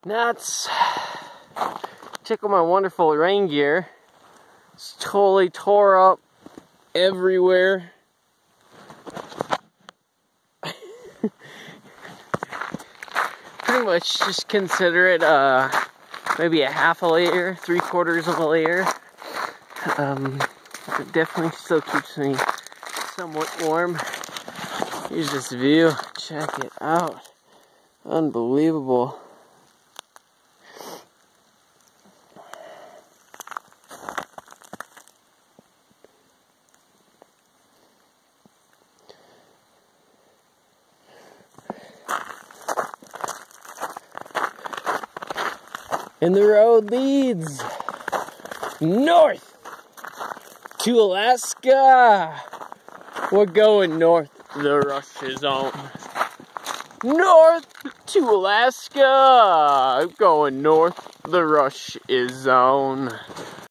Nuts. Check out my wonderful rain gear. It's totally tore up everywhere. Pretty much just consider it maybe a half a layer, 3/4 of a layer. It definitely still keeps me somewhat warm. Here's this view. Check it out. Unbelievable. And the road leads north to Alaska. We're going north, the Russia zone. North to Alaska. Going north, the Russia zone.